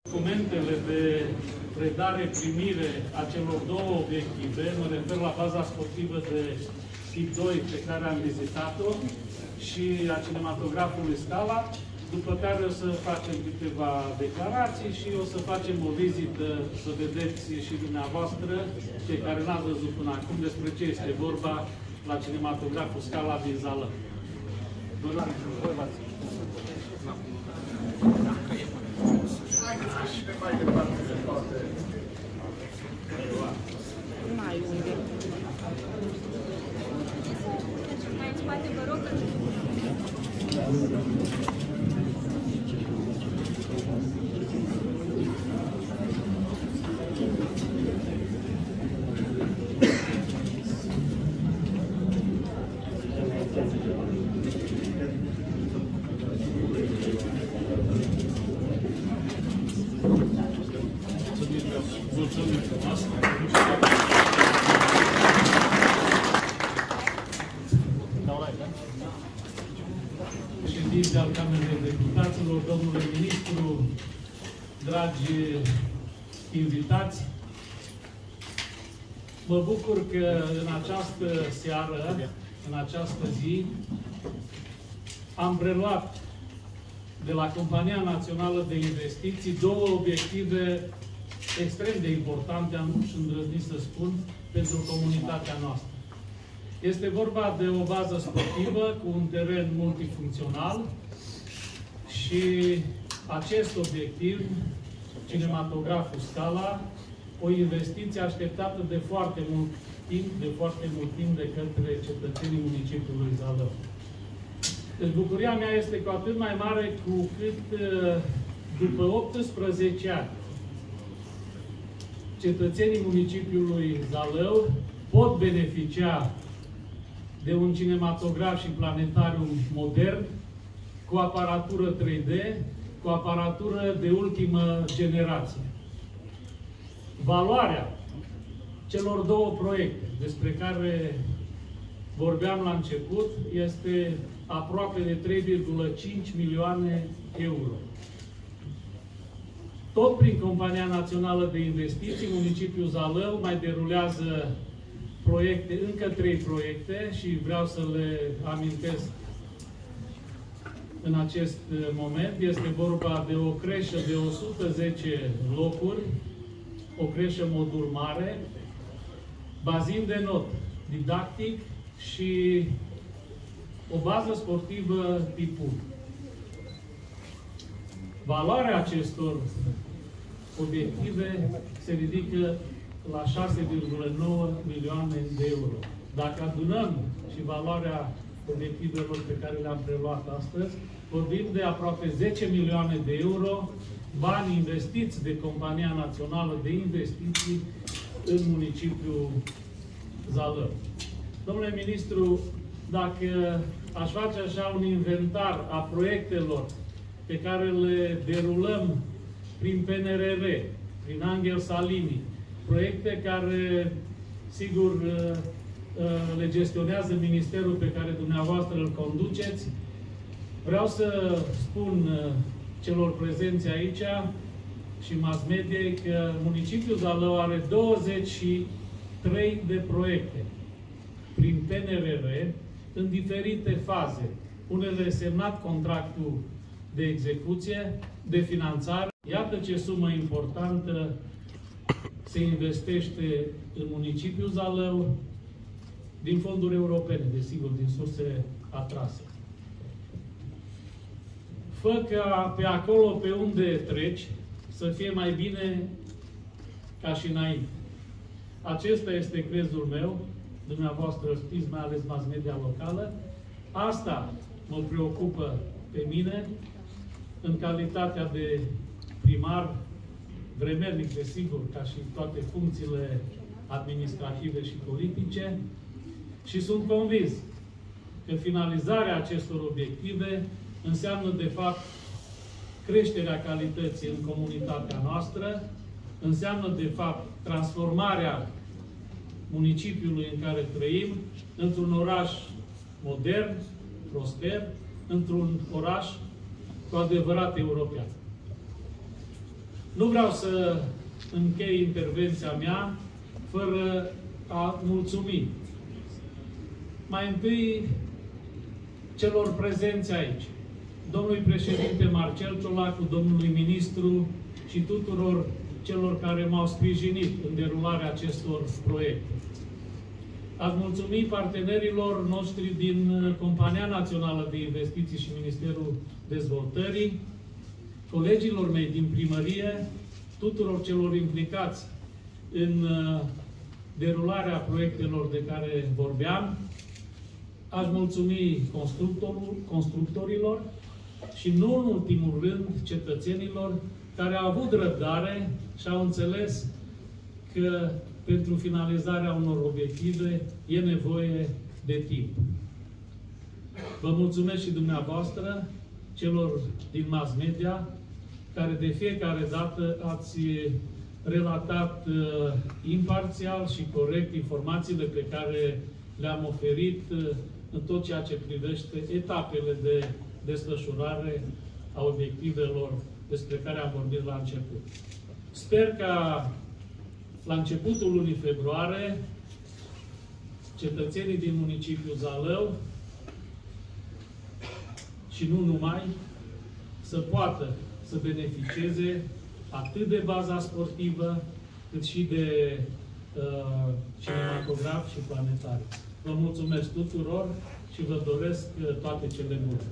Documentele de predare-primire a celor două obiective, mă refer la baza sportivă de tip 2 pe care am vizitat-o și a cinematografului Scala, după care o să facem câteva declarații și o să facem o vizită să vedeți și dumneavoastră, cei care n-ați văzut până acum, despre ce este vorba la cinematograful Scala din Zalău. Mai departe de toate. Mai unde? Mai în spate, vă rog. Mulțumim frumos! Președinte al Camerei Deputaților, domnule ministru, dragi invitați, mă bucur că în această seară, în această zi, am preluat de la Compania Națională de Investiții două obiective extrem de importante, am și îndrăznit să spun, pentru comunitatea noastră. Este vorba de o bază sportivă cu un teren multifuncțional și acest obiectiv, cinematograful Scala, o investiție așteptată de foarte mult timp de către cetățenii municipiului Zalău. Deci bucuria mea este cu atât mai mare cu cât după 18 ani cetățenii municipiului Zalău pot beneficia de un cinematograf și planetarium modern, cu aparatură 3D, cu aparatură de ultimă generație. Valoarea celor două proiecte despre care vorbeam la început este aproape de 3,5 milioane euro. Tot prin Compania Națională de Investiții, municipiul Zalău mai derulează proiecte, încă 3 proiecte și vreau să le amintesc în acest moment. Este vorba de o creșă de 110 locuri, o creșă modul mare, bazin de not didactic și o bază sportivă tip 1. Valoarea acestor obiective se ridică la 6,9 milioane de euro. Dacă adunăm și valoarea obiectivelor pe care le-am preluat astăzi, vorbim de aproape 10 milioane de euro, bani investiți de Compania Națională de Investiții în municipiul Zalău. Domnule ministru, dacă aș face așa un inventar a proiectelor pe care le derulăm prin PNRR, prin Angel Salini, proiecte care, sigur, le gestionează ministerul pe care dumneavoastră îl conduceți, vreau să spun celor prezenți aici și mass mediei că municipiul Zalău are 23 de proiecte prin PNRR în diferite faze. Unele semnat contractul de execuție, de finanțare. Iată ce sumă importantă se investește în municipiul Zalău din fonduri europene, desigur, din surse atrase. Fă ca pe acolo pe unde treci să fie mai bine ca și înainte. Acesta este crezul meu, dumneavoastră știți, mai ales mass media locală. Asta mă preocupă pe mine, în calitatea de primar, vremelnic, desigur, ca și toate funcțiile administrative și politice, și sunt convins că finalizarea acestor obiective înseamnă, de fapt, creșterea calității în comunitatea noastră, înseamnă, de fapt, transformarea municipiului în care trăim într-un oraș modern, prosper, într-un oraș cu adevărat european. Nu vreau să închei intervenția mea fără a mulțumi. Mai întâi celor prezenți aici, domnului președinte Marcel Ciolacu, domnului ministru și tuturor celor care m-au sprijinit în derularea acestor proiecte. Aș mulțumi partenerilor noștri din Compania Națională de Investiții și Ministerul Dezvoltării, colegilor mei din primărie, tuturor celor implicați în derularea proiectelor de care vorbeam. Aș mulțumi constructorilor și, nu în ultimul rând, cetățenilor care au avut răbdare și au înțeles că pentru finalizarea unor obiective e nevoie de timp. Vă mulțumesc și dumneavoastră, celor din mass media, care de fiecare dată ați relatat imparțial și corect informațiile pe care le-am oferit în tot ceea ce privește etapele de desfășurare a obiectivelor despre care am vorbit la început. Sper ca la începutul lunii februarie cetățenii din municipiul Zalău și nu numai să poată să beneficieze atât de baza sportivă, cât și de cinematograf și planetariu. Vă mulțumesc tuturor și vă doresc toate cele bune.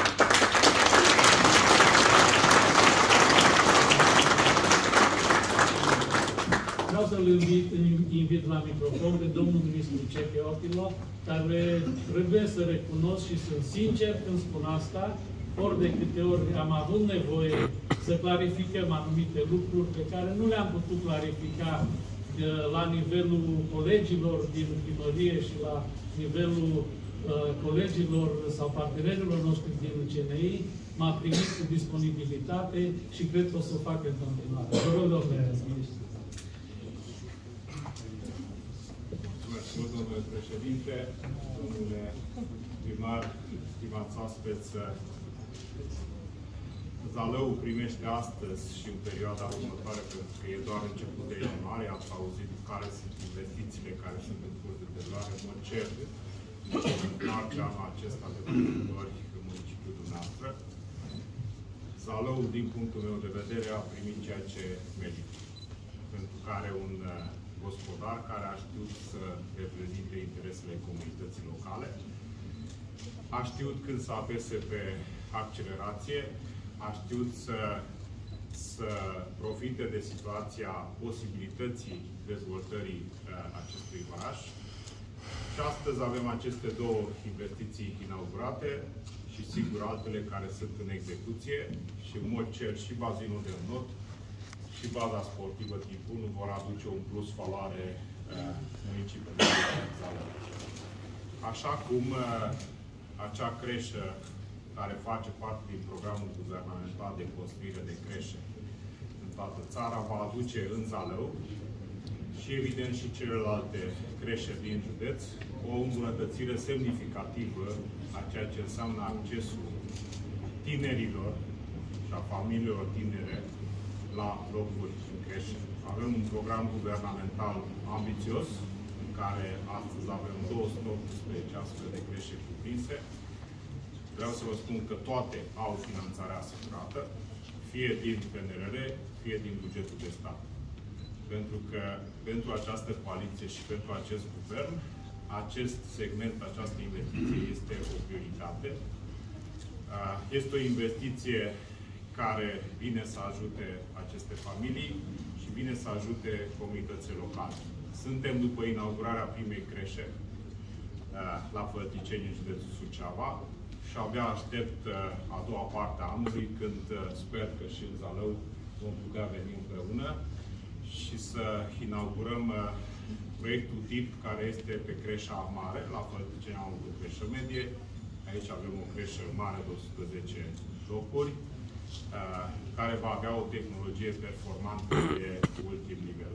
Vreau să-l invit la microfon pe domnul ministru Ceche Otilo, care trebuie să recunosc și sunt sincer când spun asta, ori de câte ori am avut nevoie să clarificăm anumite lucruri pe care nu le-am putut clarifica la nivelul colegilor din primărie și la nivelul colegilor sau partenerilor noștri din CNI, m-a primit cu disponibilitate și cred că o să o fac în continuare. Vă rog, domnule ministru. Mulțumesc mult, domnule președinte, domnule primar, stimați oaspeți. Zalău primește astăzi și în perioada următoare, pentru că e doar început de ianuarie, ați auzit care sunt investițiile care sunt în curs de derulare, în mod cert, în marge anul acesta de producători în municipiul dumneavoastră. Zalău, din punctul meu de vedere, a primit ceea ce merită, pentru care un gospodar care a știut să reprezinte interesele comunității locale, a știut când să apese pe accelerație, a știut să profite de situația posibilității dezvoltării acestui oraș. Și astăzi avem aceste două investiții inaugurate și, sigur, altele care sunt în execuție și, în mod cer, și bazinul de not și baza sportivă tip 1 vor aduce un plus valoare municipiului Zalău. Așa cum acea creșă care face parte din programul guvernamental de construire de creșe în toată țara, va aduce în Zalău și, evident, și celelalte creșe din județ o îmbunătățire semnificativă a ceea ce înseamnă accesul tinerilor și a familiilor tinere la locuri în creșe. Avem un program guvernamental ambițios, în care astăzi avem 218 astfel de creșe cuprinse. Vreau să vă spun că toate au finanțarea asigurată, fie din PNRR, fie din bugetul de stat. Pentru că pentru această coaliție și pentru acest guvern, acest segment, această investiție este o prioritate. Este o investiție care vine să ajute aceste familii și vine să ajute comunitățile locale. Suntem după inaugurarea primei creșe la Fălticeni, în județul Suceava, și abia aștept a doua parte a anului, când sper că și în Zalău vom putea veni împreună și să inaugurăm proiectul tip care este pe creșa mare. La Fălticeni am avut creșă medie, aici avem o creșă mare de 110 locuri, care va avea o tehnologie performantă de ultim nivel.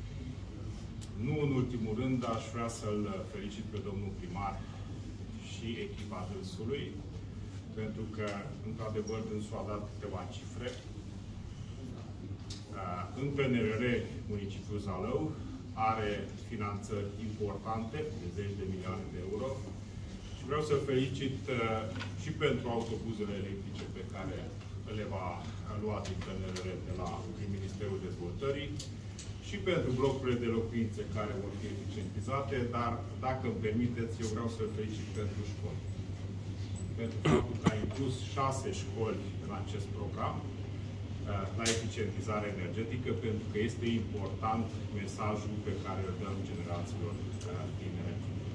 Nu în ultimul rând, aș vrea să-l felicit pe domnul primar și echipa dânsului, pentru că, într-adevăr, dânsul a dat câteva cifre. În PNRR, municipiul Zalău are finanțări importante, de 10 de milioane de euro. Și vreau să felicit și pentru autobuzele electrice pe care le va lua din PNRR de la Ministerul Dezvoltării și pentru blocurile de locuințe care vor fi eficientizate, dar, dacă îmi permiteți, eu vreau să felicit pentru școli. Pentru faptul că a inclus 6 școli în acest program la eficientizare energetică, pentru că este important mesajul pe care îl dăm generațiilor tinere.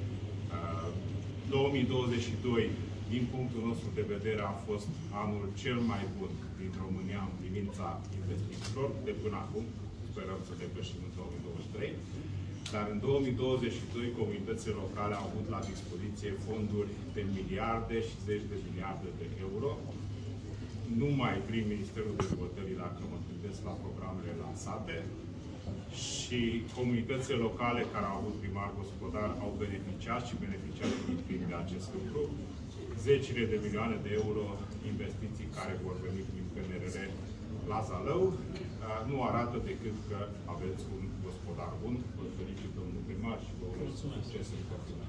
2022, din punctul nostru de vedere, a fost anul cel mai bun din România în privința investițiilor de până acum. Sperăm să depășim în 2023. Dar în 2022, comunitățile locale au avut la dispoziție fonduri de miliarde și 10 de miliarde de euro, numai prin Ministerul Dezvoltării, dacă mă gândesc la programele lansate, și comunitățile locale care au avut primari gospodari au beneficiat și beneficiază de acest lucru. Zecile de milioane de euro investiții care vor veni prin PNRR la Zalău nu arată decât că aveți un gospodar bun. Vă felicit, domnul primar, și vă urez succes în continuare.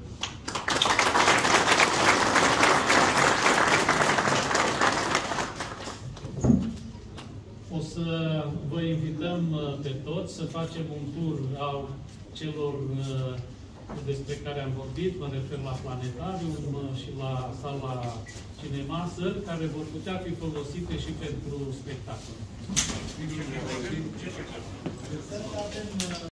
O să vă invităm pe toți să facem un tur al celor despre care am vorbit, mă refer la planetarium și la sala cinema, săli care vor putea fi folosite și pentru spectacole.